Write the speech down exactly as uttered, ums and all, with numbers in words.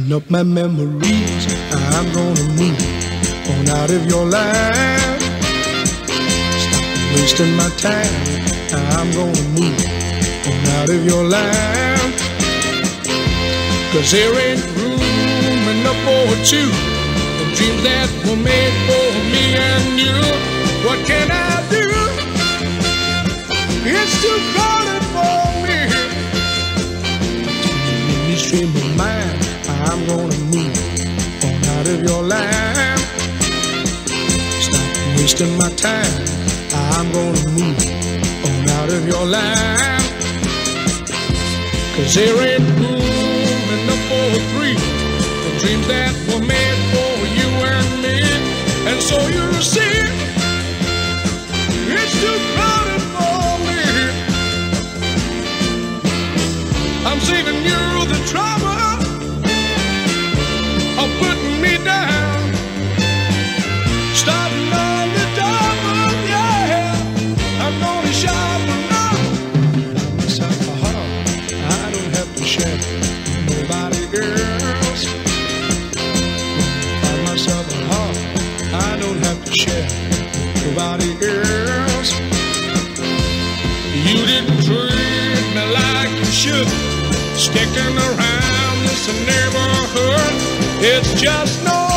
up my memories. I'm gonna move on out of your life. Stop wasting my time. I'm gonna move on out of your life. Cause there ain't room enough for two. The dreams that were made for me and you. What can I do? It's too crowded for me. In this dream of mine, I'm gonna move on out of your life. Stop wasting my time. I'm gonna move on out of your life. Cause there ain't room enough for three. The dreams that were made for you and me. And so you see, it's too crowded for me. I'm saving you the trouble of putting me down, starting on the double, yeah. I'm gonna shop around, buy myself a heart I don't have to share with nobody else. Buy myself a heart I don't have to share with nobody else. You didn't treat me like you should, sticking around this neighborhood. It's just no